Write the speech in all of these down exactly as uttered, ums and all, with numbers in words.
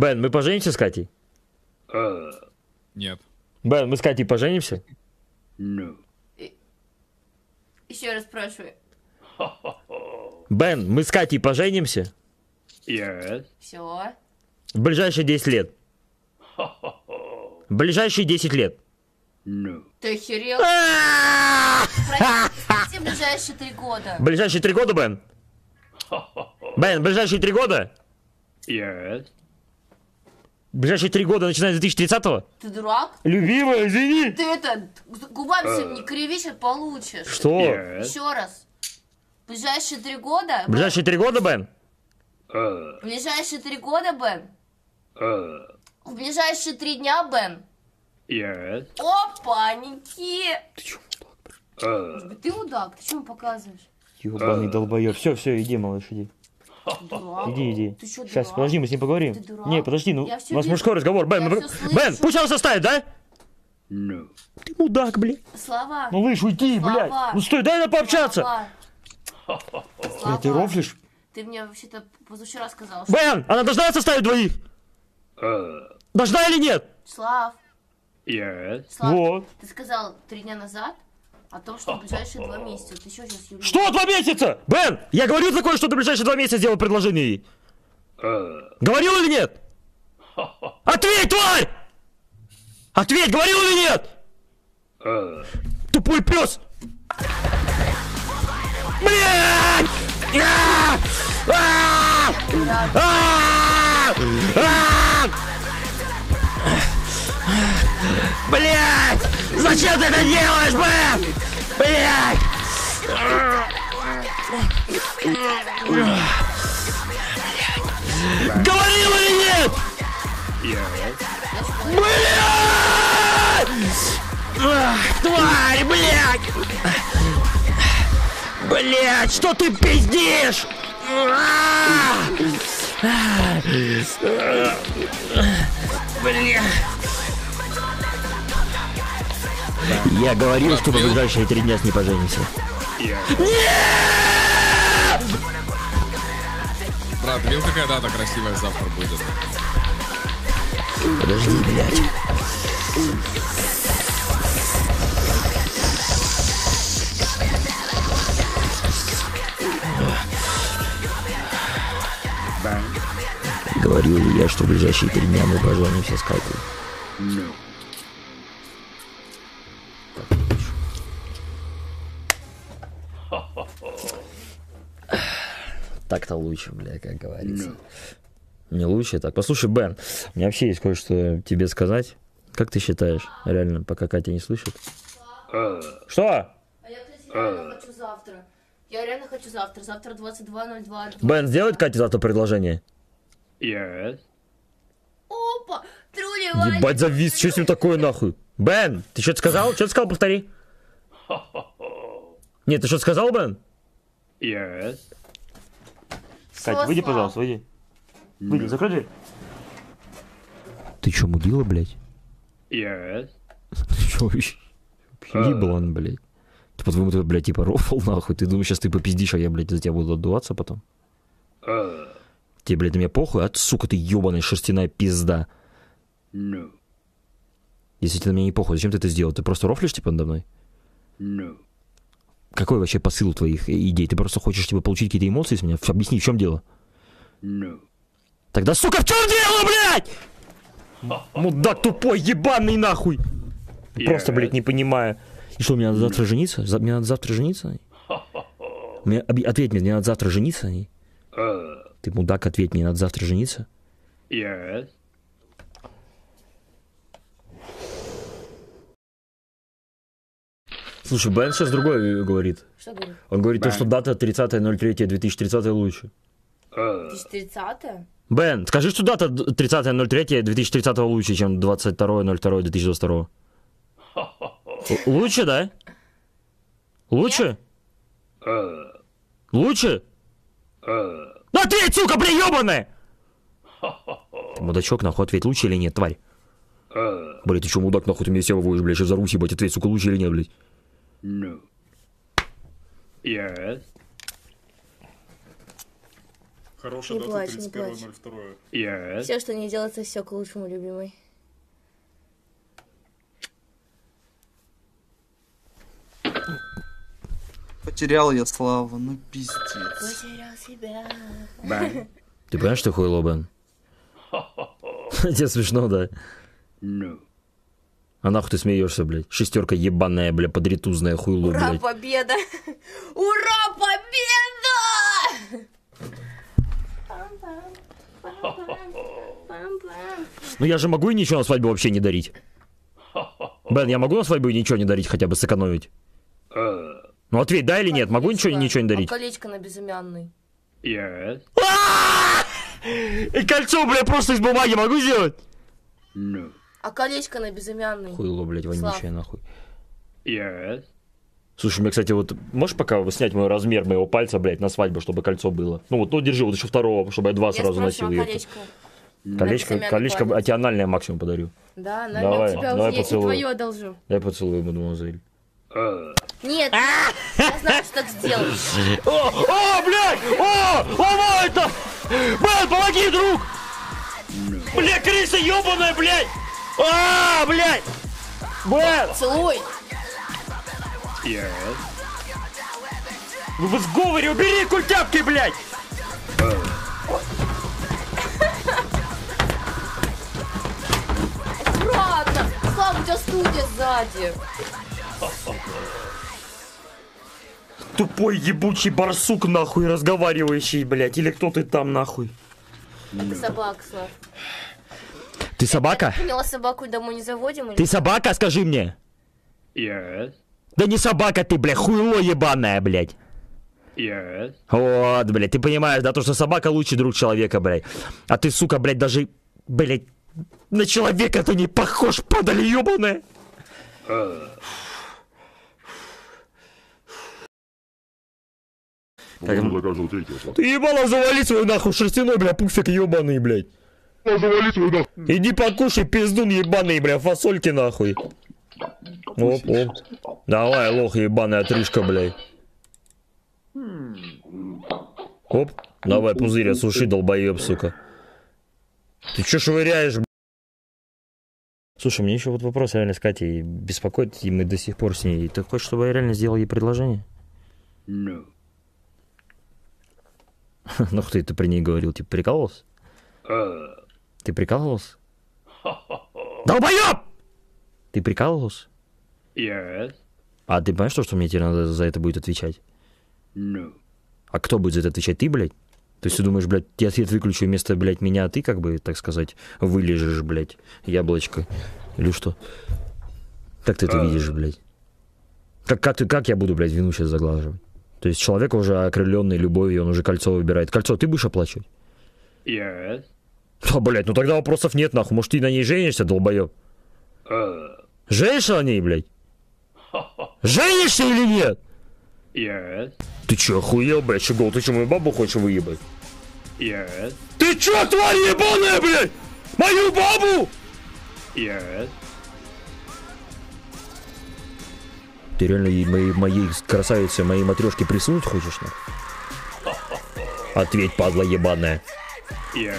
Бен, мы поженимся с Катей? Нет. Бен, мы с Катей поженимся? No. Еще раз спрашиваю. Бен, мы с Катей поженимся? Yes. Все. В ближайшие десять лет. В ближайшие десять лет. No. Ты охерел? Прости, в ближайшие три года. В ближайшие три года, Бен? Бен, в ближайшие три года? Yes. В ближайшие три года, начиная с две тысячи тридцатого? Ты дурак? Любимая, извини. Ты это, губами все не криви, сейчас получишь. Что? Yes. Еще раз. В ближайшие три года? В ближайшие три года, Бен? Uh. В ближайшие три года, Бен? Uh. В ближайшие три дня, Бен? Yes. Опаньки! Ты чё, Uh. Ты мудак, ты что мне показываешь? ёбаный долбоёб. Все, все, иди, малыш, иди. Дурак. Иди, иди. Ты что, Сейчас, дурак? подожди, мы с ним поговорим. Ты дурак? Не, подожди, ну, Я у всё нас вижу. мужской разговор. Бен, Я мы- всё слышу. Бен, пусть он составит, да? No. Ты мудак, блядь. Слова. Малыш, уйди, Слова. блядь. Ну стой, дай нам пообщаться. Слова. Блядь, ты рофлишь? Ты мне вообще-то позавчера сказал, что... Бен, она должна составить двоих? Uh. Должна или нет? Слав, Yes. Слав, Вот. ты сказал три дня назад о том, что в ближайшие два месяца. Ты что сейчас, Юлия? Что, два месяца? Бен, я говорил такое, что ты в ближайшие два месяца сделал предложение ей. Uh. Говорил или нет? Ответь, тварь! Ответь, говорил или нет? Uh. Тупой пес! Блядь! А! А! А! А! Блядь! Зачем ты это делаешь, Бен? Блядь! Говорил или нет? Yes. Блядь! Ах, тварь, блядь! Блядь, что ты пиздишь? А! Блядь! Я говорил, что в ближайшие три дня с ней поженимся. Брат, видел, какая дата красивая завтра будет? Подожди, блядь. Bang. Говорил ли я, что в ближайшие три дня мы поженимся с Катей? No. Так-то лучше, бля, как говорится. No. Не лучше так. Послушай, Бен, у меня вообще есть кое-что тебе сказать. Как ты считаешь, реально, пока Катя не слышит? Uh. Что? А я, кстати, реально хочу завтра. Я реально хочу завтра. Завтра двадцать два ноль два. Бен, сделает Кате завтра предложение? Yes. Опа! Трули, Ебать, завис, что с ним такое нахуй? Бен, ты что-то сказал? Что ты сказал, повтори? Нет, ты что-то сказал, Бен? Yes. Катя, выйди, пожалуйста, выйди. Выйди, закрой дверь. Ты что, мудила, блядь? Yes. Ты что, вообще? Еблан, блядь. Ты, по-твоему, ты, блядь, типа рофл, нахуй? Ты думаешь, сейчас ты попиздишь, а я, блядь, за тебя буду отдуваться потом? Uh. Тебе, блядь, на меня похуй? А, сука, ты ебаная шерстяная пизда. No. Если тебе на меня не похуй, зачем ты это сделал? Ты просто рофлишь, типа, надо мной? No. Какой вообще посыл у твоих идей? Ты просто хочешь, типа, получить какие-то эмоции с меня? Объясни, в чем дело? No. Тогда, сука, в чем дело, блядь? Мудак тупой, ебаный, нахуй. Просто, блядь, не понимаю. И что, мне надо завтра жениться? За- Мне надо завтра жениться? Мне, объ- ответь мне, мне надо завтра жениться? Uh. Ты, мудак, ответь, мне надо завтра жениться? Yes. Слушай, Бен сейчас другое говорит. Что говорит? Он говорит, то, Бен. что дата тридцатое ноль третье две тысячи тридцатого лучше. Uh. две тысячи тридцатое? Бен, скажи, что дата тридцатое ноль третье две тысячи тридцатого лучше, чем двадцать второе ноль второе две тысячи двадцать второго. Л- Лучше, да? Лучше? Uh. Лучше? Uh. Ну ответь, сука, блин, ебаная! Ты мудачок, нахуй, ответь, лучше или нет, тварь? Uh. Блядь, ты что, мудак, нахуй, ты меня себя выводишь, блядь, сейчас взорвусь, ебать, ответь, сука, лучше или нет, блядь? No. Yes. Хорошая Не дата плачь, не тридцать первое плачь. ноль второе. Yes. Все, что не делается, все к лучшему, любимый. Потерял я славу, ну пиздец. Потерял себя. Bang. Ты понимаешь, что хуйло, Бен? Тебе смешно, да? No. А нахуй ты смеешься, блядь? Шестерка ебаная, бля, подритузная хуйло, Ура, блядь. победа! Ура, победа! Ну я же могу и ничего на свадьбу вообще не дарить. Бен, я могу на свадьбу и ничего не дарить, хотя бы сэкономить? Uh. Ну ответь, да или нет? Могу ничего, ничего не дарить? А колечко на безымянный. Yes. И кольцо, бля, просто из бумаги могу сделать? No. А колечко на безымянный. Хуйло, блядь, вонючее, Слав. нахуй. Yes. Слушай, мне, кстати, вот можешь пока снять мой размер моего пальца, блядь, на свадьбу, чтобы кольцо было? Ну вот, ну держи, вот еще второго, чтобы я два Я сразу носил. спрашиваю, а ёпта. колечко? Колечко, безымянный колечко, палец. а тебе анальное максимум подарю. Да, на Давай, тебя давай уже я тебе поцелую. твое одолжу. Дай поцелую, мадемуазель. Uh. Нет, я знаю, что так сделать. О, о, блядь! О, о, это! Бен, помоги, друг! Бля, крыса ебаная, блядь! А, блядь! Бен! Целуй. Yes. Вы в сговоре, убери культяпки, блядь! Аккуратно. Слава, у тебя студия сзади. Тупой ебучий барсук, нахуй, разговаривающий, блядь. Или кто ты там, нахуй? Это собака, Слав. Ты собака? Поняла, собаку домой не заводим? Или... Ты собака, скажи мне? Yes. Да не собака ты, блядь, хуйло ебаное, блядь. Yes. Вот, блядь, ты понимаешь, да, то, что собака лучший друг человека, блядь. А ты, сука, блядь, даже, блядь, на человека ты не похож, падали ебаная. Uh. Ты ебало завали свою нахуй шерстяной, бля, пуфик ебаный, блядь. Иди покушай, пиздун ебаный, бля, фасольки нахуй. Оп, оп. Давай, лох ебаная отрыжка, блядь. Оп. Давай, пузырь осуши, долбоеб, сука. Ты чё швыряешь, бля? Слушай, мне еще вот вопрос реально с Катей беспокоит, и мы до сих пор с ней. Ты хочешь, чтобы я реально сделал ей предложение? No. Ну ты, ты при ней говорил, типа, прикалывался? Uh. Ты прикалывался? Долбоёб! Ты прикалывался? Yes. А ты понимаешь, что, что мне теперь надо за это будет отвечать? No. А кто будет за это отвечать? Ты, блядь? То есть ты думаешь, блядь, я свет выключу вместо, блядь, меня, а ты, как бы, так сказать, вылежишь, блядь, яблочко? Или что? Как ты это видишь, блядь? Как, как, ты, как я буду, блядь, вину сейчас заглаживать? То есть человек уже окрыленный любовью, он уже кольцо выбирает. Кольцо ты будешь оплачивать? Yes. А, блядь, ну тогда вопросов нет, нахуй. Может, ты на ней женишься, долбоёб? Uh. Женишься на ней, блядь? Женишься или нет? Yes. Ты чё, охуел, блядь, Щегол? Ты чё, мою бабу хочешь выебать? Yes. Ты чё, тварь ебаная, блядь? Мою бабу? Yes. Ты реально ей- моей, моей красавице, моей матрешке присунуть хочешь, нахуй? Ответь, падла ебаная. Yes.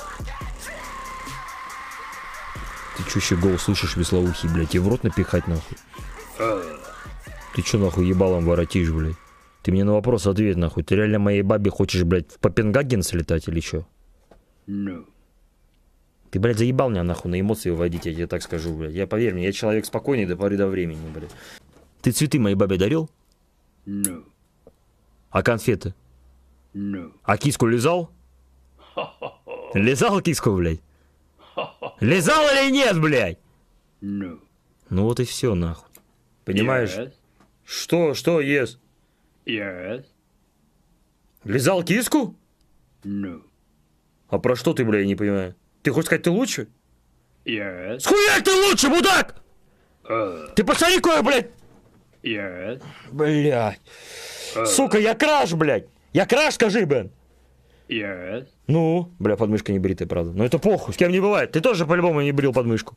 Ты чё, Щегол, слышишь, веслоухий, блядь? Тебе в рот напихать, нахуй? Uh. Ты чё, нахуй, ебалом воротишь, блядь? Ты мне на вопрос ответь, нахуй. Ты реально моей бабе хочешь, блядь, в Копенгаген слетать или чё? No. Ты, блядь, заебал меня, нахуй, на эмоции вводить, я тебе так скажу, блядь. Я, поверь мне, я человек спокойный до поры до времени, блядь. Ты цветы моей бабе дарил? No. А конфеты? No. А киску лизал? Лизал киску, блядь? Лизал или нет, блядь? No. Ну вот и все, нахуй. Понимаешь? Yes. Что, что, ес? Yes. Лизал киску? No. А про что ты, блядь, я не понимаю? Ты хочешь сказать, ты лучше? Yes. Схуя ты лучше, мудак! Uh. Ты посмотри, какой, блядь! Yes. Блядь. Сука, я краш, блядь. Я краш, скажи, Бен. Yes. Ну, бля, подмышка не бритая, правда. Но это похуй, с кем не бывает. Ты тоже по-любому не брил подмышку.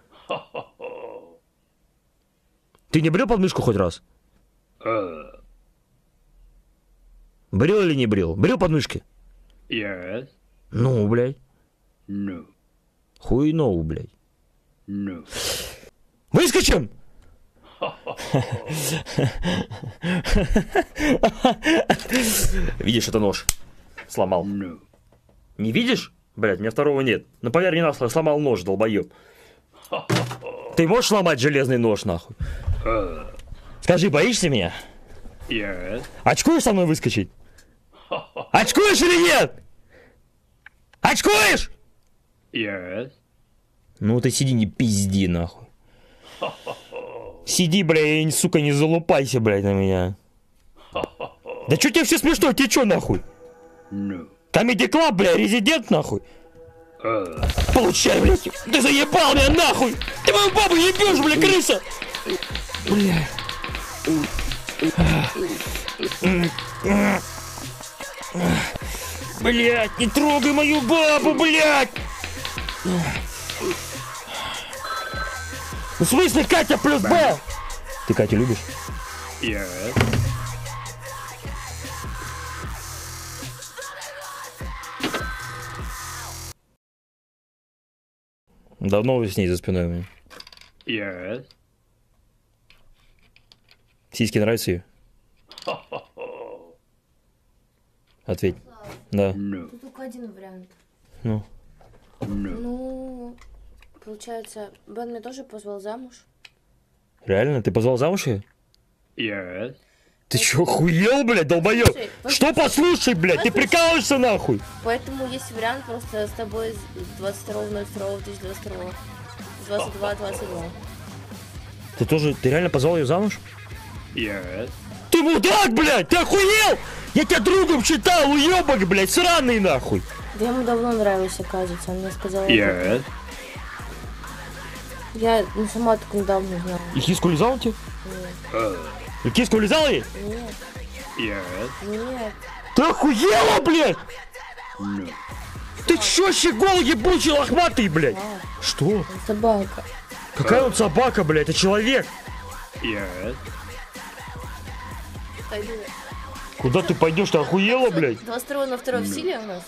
Ты не брил подмышку хоть раз? Uh. Брил или не брил? Брил подмышки? Yes. Ну, блядь. No. Хуйноу, блядь. No. Выскочим! Видишь, это нож. Сломал. No. Не видишь? Блядь, у меня второго нет. Ну, поверь, не нас сломал нож, долбоёб. Ты можешь сломать железный нож, нахуй? Uh. Скажи, боишься меня? Yes. Очкуешь со мной выскочить? Очкуешь или нет? Очкуешь? Yes. Ну ты сиди, не пизди, нахуй. Сиди, бля, и, сука, не залупайся, блядь, на меня. Да чё тебе все смешно? Тебе чё, нахуй? No. Comedy Club, бля, резидент, нахуй. Uh. Получай, блядь. Ты заебал меня, нахуй. Ты мою бабу ебешь, бля, крыса. Бля. Блядь, не трогай мою бабу, блядь. В смысле Катя плюс Б? Ты Катю любишь? Yes. Давно вы с ней за спиной у меня. Yes. Сиськи нравятся ее? Ответь. Да. No. Тут только один вариант. Ну. No. Ну, получается, Бен меня тоже позвал замуж. Реально? Ты позвал замуж ее? Yes. Ты чё, охуел, блядь, долбоёб? Послушай, Что послушай, блядь? Ты послушай. прикалываешься нахуй? Поэтому есть вариант просто с тобой с двадцать второго ноль второго две тысячи двадцать второго. двадцать два двадцать два. Ты тоже, ты реально позвал ее замуж? Yes. Ты мудак, блядь, ты охуел? Я тебя другом считал, уебок, блядь, сраный нахуй. Да ему давно нравился, кажется, он мне сказал. Yes. Я ну, сама только недавно знала. И киску лизал тебе? Uh. И киску лизал ей? Нет, Yes. нет. Ты охуела, блядь? No. Ты чё, щегол ебучий лохматый, блядь? А, Что? он собака. Какая он собака, блядь, это человек. Yes. Пойду. Куда ты пойдешь, ты охуела, блядь? двадцать второго на второе в силе у нас?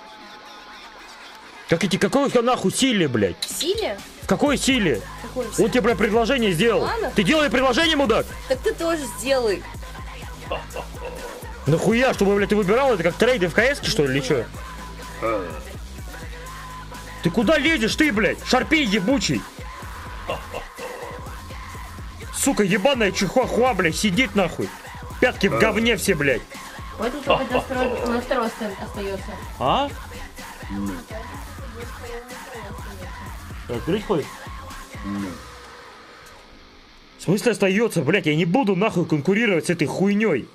Как эти, какой у тебя нахуй силе, блядь? В силе? В какой силе? Какой в Он силе? тебе, блядь, предложение сделал. Ладно. Ты делай предложение, мудак? Так ты тоже сделай. Нахуя, чтобы, блядь, ты выбирал это как трейды в КС, что ли, или чё? Uh. Ты куда лезешь, ты, блядь? Шарпей ебучий. Сука, ебаная чихуахуа, блядь, сидит нахуй. Пятки в говне все, блядь. Поэтому только двадцать второго на второе остается. А? Открыть хоть? No. В смысле остается, блядь, я не буду нахуй конкурировать с этой хуйней.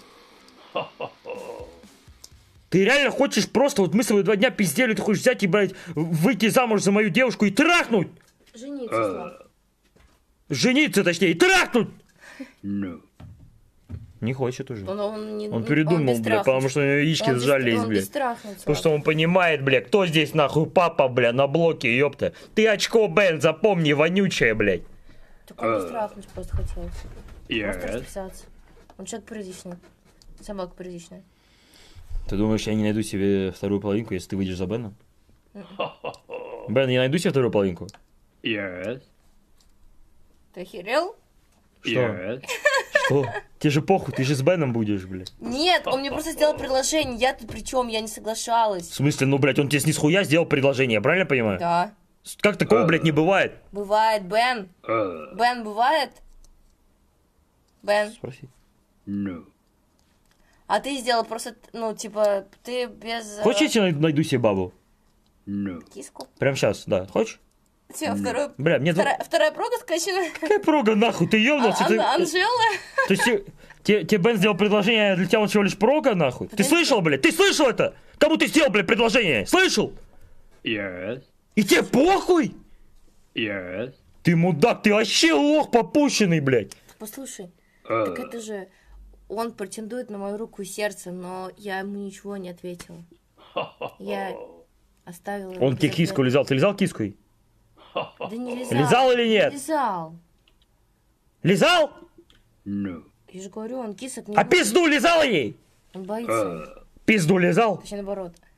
Ты реально хочешь просто, вот мы с тобой два дня пиздели, ты хочешь взять и, блядь, выйти замуж за мою девушку и трахнуть? Жениться, Слав. Жениться, точнее, и трахнуть! No. Не хочет уже. Он, он, не, Он передумал, без блядь, страха. потому что у него яички Он без- сжались, он блядь. бесстрахный, Потому Слав. что он понимает, блядь, кто здесь нахуй папа, блядь, на блоке, ёпта. Ты очко, Бен, запомни, вонючая, блядь. Так он бесстрахный просто хотел. Просто Yes. расписаться. Он человек приличный. Собака приличная. Ты думаешь, я не найду себе вторую половинку, если ты выйдешь за Беном? Бен, я найду себе вторую половинку? Yes. Ты охерел? Что? Yes. Что? Тебе же похуй, ты же с Беном будешь, блядь. Нет, он мне просто сделал предложение. Я тут при чем? Я не В соглашалась. смысле, ну, блядь, он тебе с нихуя сделал предложение, я правильно понимаю? Да. Как такого, блядь, не бывает? Бывает, Бен. Uh. Бен, бывает? Бен. Спроси. No. А ты сделал просто, ну, типа, ты без... э, Хочешь, я тебе найду, найду себе бабу? No. Киску? Прям сейчас, да. Хочешь? Все, второй... Бля, мне... Вторая, вторая прога скачана. Какая прога, нахуй, ты ёбнулся? Ан- ты- Анжела? То есть те- те- тебе Бен сделал предложение, а для тебя он всего лишь прога, нахуй? Ты Подожди. слышал, блядь? Ты слышал это? Кому ты сделал, блядь, предложение? Слышал? Yes. И тебе похуй? Yes. Ты мудак, ты вообще лох попущенный, блядь. Послушай, так Uh. это же... Он претендует на мою руку и сердце, но я ему ничего не ответила. Я оставила... его Он без тебе киску ответа. лизал. Ты лизал киску? ей? Да не лизал. Лизал или нет? Лизал. Лизал? No. Я же говорю, он кисок не А будет. пизду лизал ей? Он боится. Uh. Пизду лизал? Точнее, наоборот.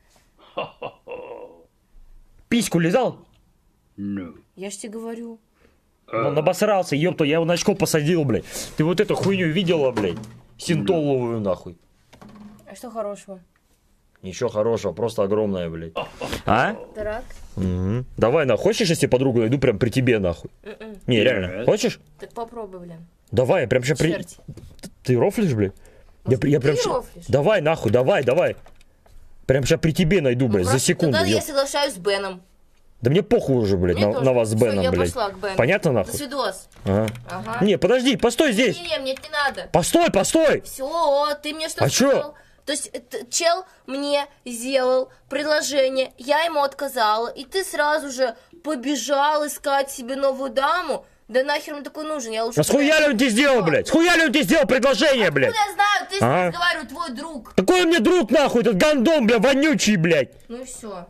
Письку лизал? No. Я ж тебе говорю. Он обосрался, ёпта, я его на очко посадил, блядь. Ты вот эту хуйню видела, блядь? Синтоловую, нахуй. А что хорошего? Ничего хорошего, просто огромная, блядь. А? Ты рак? Угу. Давай, на, хочешь, я себе подругу найду прям при тебе, нахуй? М-м. Не, реально, хочешь? Так попробуй, блин. Давай, я прям сейчас при... Черти. Ты рофлишь, блядь? Я, при- я ты прям ща- рофлишь? Давай, нахуй, давай, давай. Прям сейчас при тебе найду, блядь, за Хорошо, секунду. Тогда я ёп. соглашаюсь с Беном. Да мне похуй уже, блядь, Мне на, тоже. на вас с Всё, Беном, я блядь. пошла к Бену. Понятно, До нахуй? свидос. Ага. Ага. Не, подожди, постой здесь. Не, мне не надо. Постой, постой. Все, ты мне что А чё? сказал? То есть т- чел мне сделал предложение, я ему отказала, и ты сразу же побежал искать себе новую даму? Да нахер он такой нужен? Я лучше... А схуяли он тебе сделал, блядь? Схуяли он тебе сделал предложение, блядь? Откуда я знаю? Ты А? разговариваю, твой друг. Какой он мне друг, нахуй, этот гандон, бля, вонючий, блядь. Ну и все.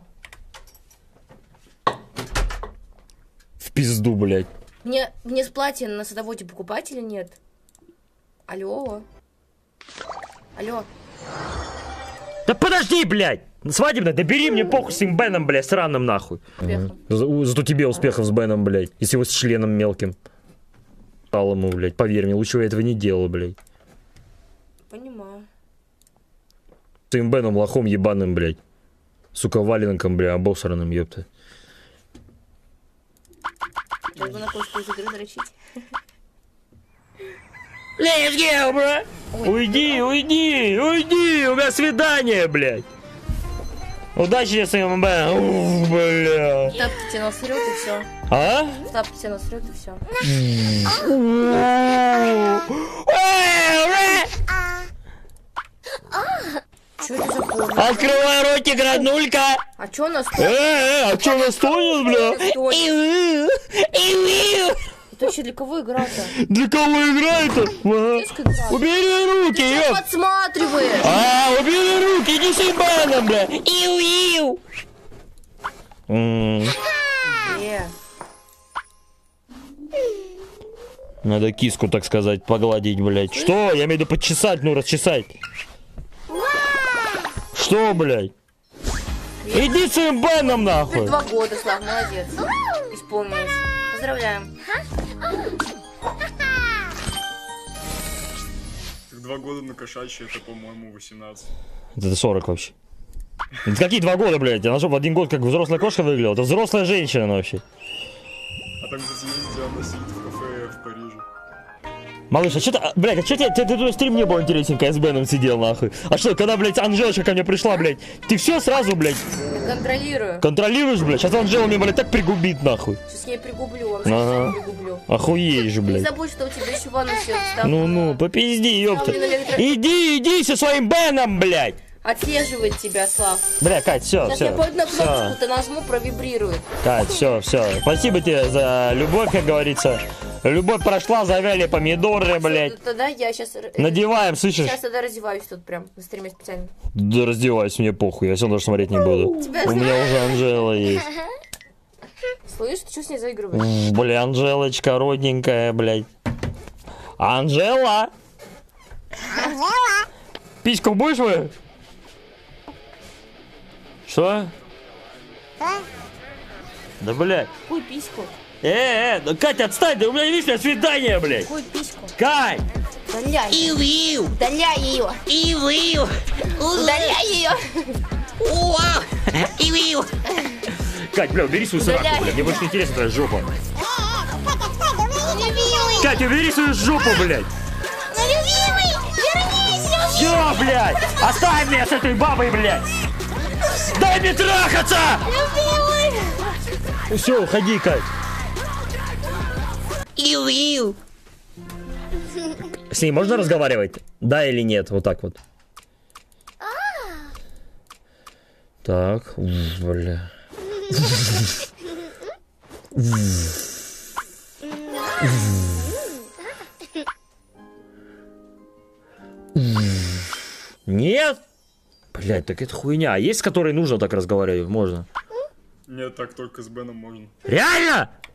В пизду, блядь. Мне, мне с платья на садоводе покупать или нет? Алло? Алло? Да подожди, блядь. Свадебно, да бери мне похуй с этим Беном, блядь, сраным, нахуй. Успехов. За- Зато тебе успехов с Беном, блядь. И с его членом мелким. Стал ему, блядь, поверь мне, лучше бы я этого не делал, блядь. Понимаю. С этим Беном лохом ебаным, блядь. Сука, валенком, блядь, обосранным, ёпта. Сейчас бы на кошку из игры дрочить. Let's go, бро! Уйди, уйди, уйди, у меня свидание, блядь. Удачи с этим Беном. Уф, блядь. Тапки тебя насрет и все. А? Тапки тебя насрет и все. Что это за порно? Открывай ротик, роднулька! А что у нас Э, э, а что нас тонет, бля? Это вообще для кого игра-то? Для кого играет-то? Ага. Детская игра. Убери руки, Ты ёп! подсматриваешь? А, убери руки, иди с Беном, бля! Иу-иу! М, Э, Надо киску, так сказать, погладить, блядь. Что? Я имею в виду почесать, ну, расчесать. Что, блядь? Иди с своим Беном, теперь нахуй! два года, Слав, молодец. Исполнилось. Поздравляем. Так два года на кошачьи, это, по-моему, восемнадцать. Это сорок вообще. Это какие два года, блядь? Она что, в один год как взрослая кошка выглядела? Это взрослая женщина она вообще. А там, кстати, есть, где она сидит в кафе в Париже. Малыш, а что ты, блядь, а что тебе, ты, ты, ты стрим не был интересненько, я с Беном сидел, нахуй. А что, когда, блядь, Анжелочка ко мне пришла, блядь, ты все сразу, блядь, Контролирую. контролируешь, блядь? Сейчас Анжела мне, блядь, так пригубит, нахуй. Сейчас я пригублю. Он Ага. сейчас пригублю. Охуеешь, Не блядь. забудь, что у тебя еще ванна все. Ну-ну, попизди, ёпта. Ставлю на электро- Иди, иди со своим Беном, блядь. Отслеживает тебя, Слав. Бля, Кать, все, Сейчас я все. пойду на кнопочку-то нажму, провибрирует. Кать, все, все. Спасибо тебе за любовь, как говорится. Любовь прошла, завяли помидоры, блядь. Тогда я сейчас... Надеваем, слышишь? Сейчас тогда раздеваюсь тут прям на стриме специально. Да раздевайся, мне похуй, я все даже смотреть не буду. Тебя У меня уже Анжела есть. Слышь, ты что с ней заигрываешь? М, Бля, Анжелочка, родненькая, блядь. Анжела! Анжела! Письку будешь вы? Что? Да, блядь. Какую письку? Э, э, да, Катя, отстань, да у меня, видишь, у меня свидание, блядь. Какую письку? Кать! Удаляй. Иу-иу. Удаляй ее. Иу-иу. Удаляй ее. Иу-иу. Кать, бля, убери свою Удаляй. сраку, бля, мне больше не интересна твоя жопа. Катя, убери свою жопу, блядь. Любимый, вернись, Все, блядь, оставь меня с этой бабой, блядь. Дай мне трахаться! любимый. Все, уходи, Кать. Иу-иу. С ней можно разговаривать? Да или нет? Вот так вот. Так, уф, бля. Нет? Блядь, так это хуйня. А есть, с которой нужно так разговаривать? Можно. Нет, так только с Беном можно. Реально?